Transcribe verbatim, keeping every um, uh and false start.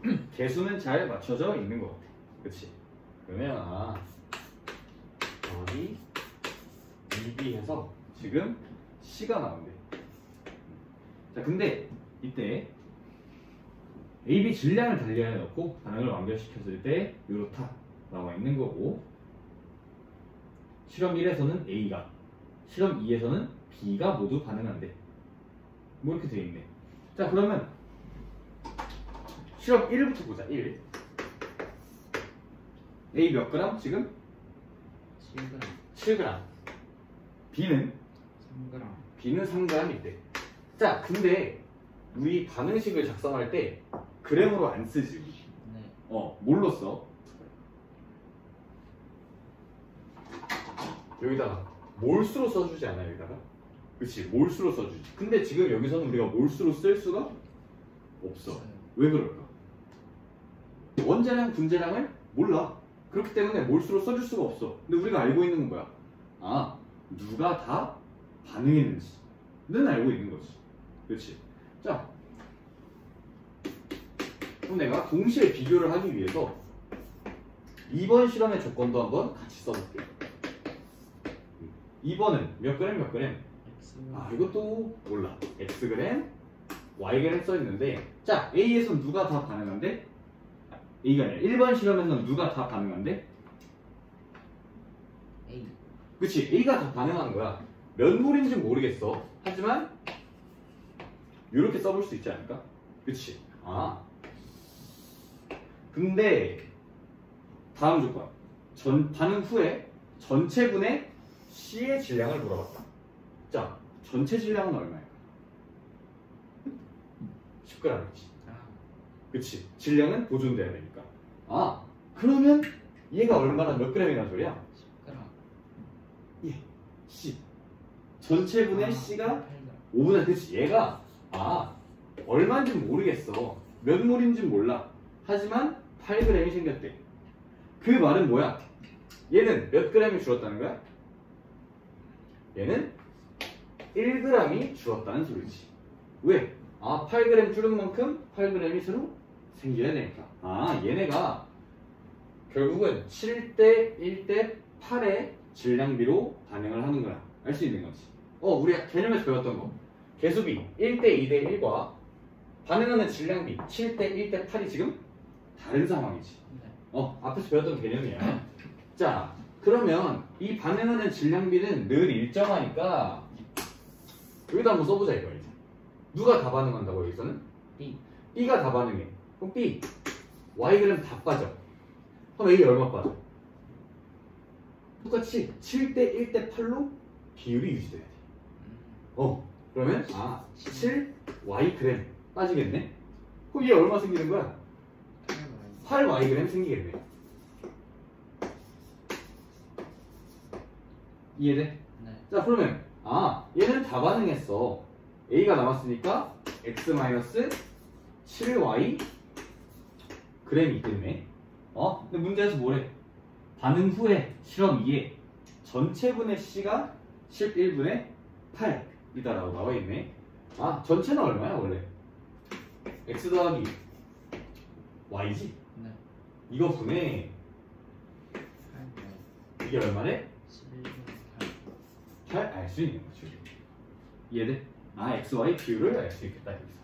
개수는 잘 맞춰져 있는 것 같아. 그치? 그러면 아 여기 이 비 해서 지금 C가 나온대. 자 근데 이때 에이 비 질량을 달리하여 넣고 반응을 완결시켰을 때 이렇다 나와 있는 거고, 실험 일에서는 A가, 실험 이에서는 B가 모두 반응한대. 뭐 이렇게 돼 있네. 자 그러면 실험 일부터 보자. 일. A 몇 그램 지금? 칠 그램. 칠 그램. B는? 삼 그램. B는 삼 그램 있대. 자 근데 우리 반응식을 작성할 때 그램으로 안 쓰지. 네. 어 뭘로 써? 여기다가 몰수로 써주지 않아? 여기다가? 그치, 몰수로 써주지. 근데 지금 여기서는 우리가 몰수로 쓸 수가 없어. 왜 그럴까? 원자량, 분자량을 몰라. 그렇기 때문에 몰수로 써줄 수가 없어. 근데 우리가 알고 있는 건 뭐야? 아, 누가 다 반응했는지는 알고 있는 거지. 그렇지? 자, 그럼 내가 동시에 비교를 하기 위해서 이번 실험의 조건도 한번 같이 써볼게. 이 번은 몇 그램 몇 그램? 아 이것도 몰라. X그램, Y그램 써있는데, 자 A에선 누가 다 반응한대? A가 아니라 일 번 실험에서는 누가 다 반응한대? A. 그치, A가 다 반응하는 거야. 몇 몰인지 모르겠어. 하지만 이렇게 써볼 수 있지 않을까? 그치? 아 근데 다음 조건, 전 반응 후에 전체분의 C의 질량을 물어봤다. 자, 전체 질량은 얼마일까? 십 그램이지. 아. 그치? 질량은 보존돼야 되니까. 아, 그러면 얘가 얼마나 몇 그램이나 소리야? 십 그램. 예, C. 전체분의 아, C가 팔 그램. 오분의, 그치? 얘가 아 얼마인지 모르겠어. 몇 몰인지 몰라. 하지만 팔 그램이 생겼대. 그 말은 뭐야? 얘는 몇 그램이 줄었다는 거야? 얘는 일 그램이 줄었다는 소리지. 왜? 아, 팔 그램 줄은 만큼 팔 그램이 새로 생겨야 되니까. 아, 얘네가 결국은 칠 대 일 대 팔의 질량비로 반응을 하는 거야. 알 수 있는 거지. 어, 우리 개념에서 배웠던 거. 개수비 일 대 이 대 일과 반응하는 질량비 칠 대 일 대 팔이 지금 다른 상황이지. 네. 어, 앞에서 배웠던 개념이야. 자, 그러면 이 반응하는 질량비는 늘 일정하니까 여기다 한번 써보자 이거 이제. 누가 다 반응한다고 여기서는? B. B가 다 반응해. 그럼 B, Y그램 다 빠져. 그럼 A 얼마 빠져? 똑같이 칠 대 일 대 팔로 비율이 유지돼야 돼. 어, 그러면 아, 칠 Y그램 빠지겠네? 그럼 얘 얼마 생기는 거야? 팔 Y그램 생기겠네. 이해돼? 네. 자 그러면 아 얘는 다 반응했어. A가 남았으니까 X 칠 와이 그램이 있겠네. 어? 근데 문제에서 뭐래? 반응 후에 실험 이에 전체분의 C가 십일 분의 팔이다 라고 나와있네. 아 전체는 얼마야 원래? X 더하기 Y지? 네. 이거 분의 팔 그램. 이게 얼마래? 십일 분의 팔. 잘 알 수 있는 거죠. 이해돼? 아, 엑스 와이 비율을 알 수 있겠다. 여기서.